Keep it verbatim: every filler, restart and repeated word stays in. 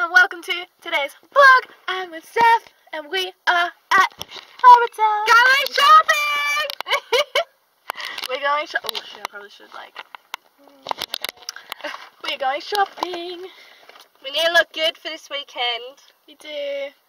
and welcome to today's vlog. I'm with Steph and we are at Harbour. Going shopping! We're going shopping. Oh shit, I probably should like. We're going shopping. We need to look good for this weekend. We do.